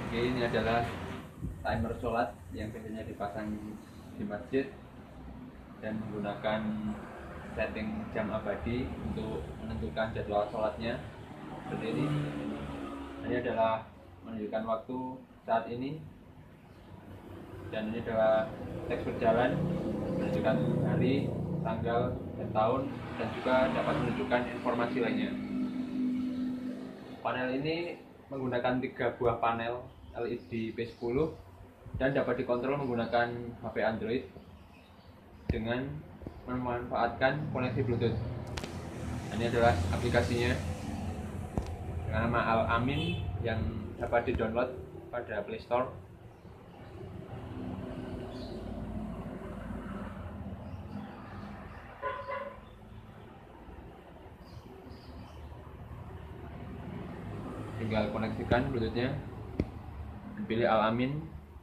Oke, ini adalah timer sholat yang biasanya dipasang di masjid dan menggunakan setting jam abadi untuk menentukan jadwal sholatnya. Seperti ini. Ini adalah menunjukkan waktu saat ini, dan ini adalah teks berjalan menunjukkan hari, tanggal, dan tahun, dan juga dapat menunjukkan informasi lainnya. Panel ini menggunakan 3 buah panel LED P10 dan dapat dikontrol menggunakan HP Android dengan memanfaatkan koneksi Bluetooth. Ini adalah aplikasinya dengan nama Al-Amin yang dapat di-download pada Play Store. Tinggal koneksikan Bluetoothnya dan pilih Al-Amin.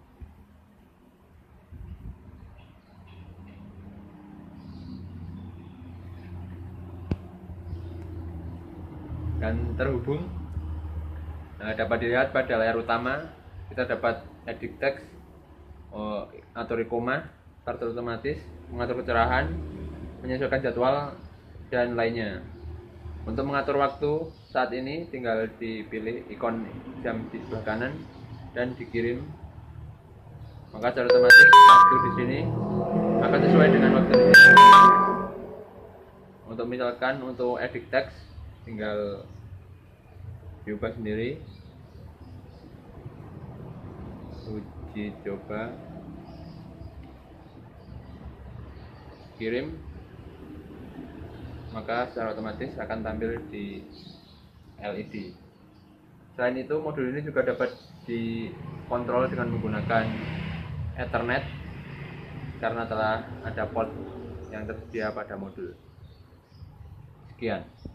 Dan terhubung. Dapat dilihat pada layar utama kita dapat edit teks, atur koma, kartu otomatis, mengatur kecerahan, menyesuaikan jadwal, dan lainnya. Untuk mengatur waktu saat ini tinggal dipilih ikon jam di sebelah kanan dan dikirim, maka secara otomatis waktu di sini akan sesuai dengan waktu di sini. Untuk misalkan untuk edit teks tinggal diubah sendiri, uji coba, kirim, maka secara otomatis akan tampil di LED. Selain itu, modul ini juga dapat dikontrol dengan menggunakan Ethernet karena telah ada port yang tersedia pada modul. Sekian.